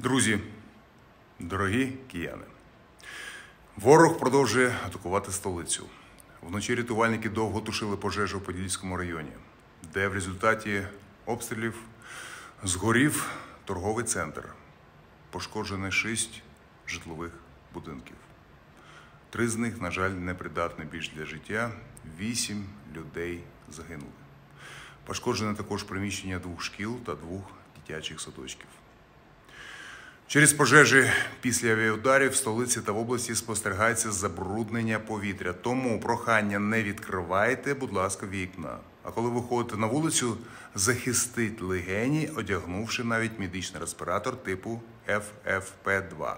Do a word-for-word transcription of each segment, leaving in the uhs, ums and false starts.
Друзі, дорогі кияни, ворог продовжує атакувати столицю. Вночі рятувальники довго тушили пожежу в Подільському районі, де в результаті обстрілів згорів торговий центр. Пошкоджено шість житлових будинків. Три з них, на жаль, непридатні більш для життя. Вісім людей загинули. Пошкоджено також приміщення двох шкіл та двох дитячих садочків. Через пожежі після авіаударів в столиці та в області спостерігається забруднення повітря. Тому прохання: не відкривайте, будь ласка, вікна. А коли виходите на вулицю, захистіть легені, одягнувши навіть медичний респіратор типу еф еф пе два.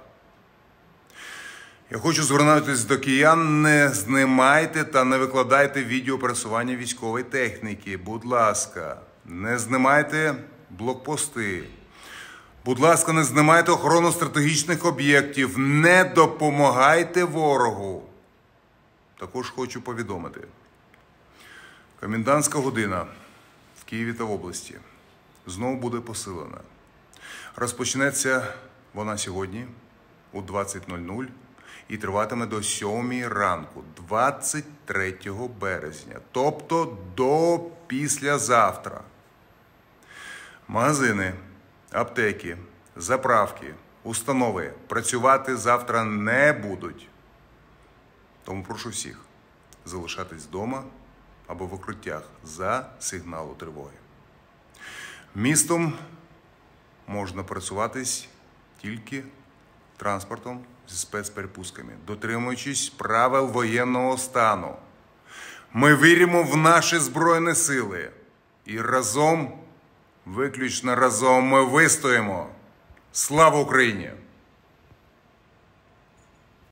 Я хочу звернутися до киян: не знімайте та не викладайте відео пересування військової техніки. Будь ласка, не знімайте блокпости. Будь ласка, не знімайте охорону стратегічних об'єктів. Не допомагайте ворогу. Також хочу повідомити. Комендантська година в Києві та в області знову буде посилена. Розпочнеться вона сьогодні о двадцять нуль нуль і триватиме до сьомої ранку, двадцять третього березня, тобто до післязавтра. Магазини, аптеки, заправки, установи працювати завтра не будуть. Тому прошу всіх залишатись вдома або в укриттях за сигналу тривоги. Містом можна працюватись тільки транспортом зі спецперепустками, дотримуючись правил воєнного стану. Ми віримо в наші Збройні Сили і разом, виключно разом ми вистоїмо. Слава Україні!